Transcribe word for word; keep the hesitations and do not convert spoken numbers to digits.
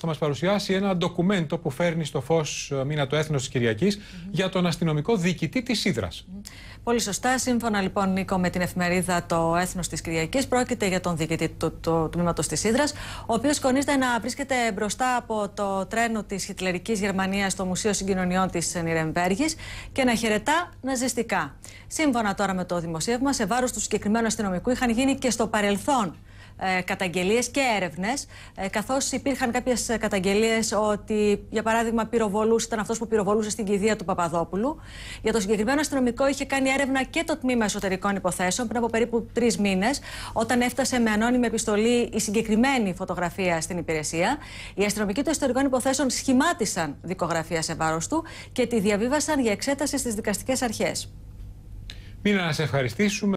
θα μας παρουσιάσει ένα ντοκουμέντο που φέρνει στο φως μήνα το Έθνος της Κυριακής mm-hmm. για τον αστυνομικό διοικητή της Ύδρας. Mm-hmm. Πολύ σωστά. Σύμφωνα λοιπόν, Νίκο, με την εφημερίδα Το Έθνος της Κυριακής, πρόκειται για τον διοικητή του, του, του τμήματος της Ύδρας, ο οποίος σκονίζεται να βρίσκεται μπροστά από το τρένο της χιτλερικής Γερμανίας στο Μουσείο Συγκοινωνιών της Νιρεμβέργης και να χαιρετά ναζιστικά. Σύμφωνα τώρα με το δημοσίευμα, σε βάρος του συγκεκριμένου αστυνομικού είχαν γίνει και στο παρελθόν Ε, καταγγελίες και έρευνες, ε, καθώς υπήρχαν κάποιες καταγγελίες ότι, για παράδειγμα, πυροβολούσε, ήταν αυτός που πυροβολούσε στην κηδεία του Παπαδόπουλου. Για το συγκεκριμένο αστυνομικό είχε κάνει έρευνα και το Τμήμα Εσωτερικών Υποθέσεων πριν από περίπου τρεις μήνες, όταν έφτασε με ανώνυμη επιστολή η συγκεκριμένη φωτογραφία στην υπηρεσία. Οι αστυνομικοί των Εσωτερικών Υποθέσεων σχημάτισαν δικογραφία σε βάρος του και τη διαβίβασαν για εξέταση στις δικαστικές αρχές. Μήνα, να σε ευχαριστήσουμε.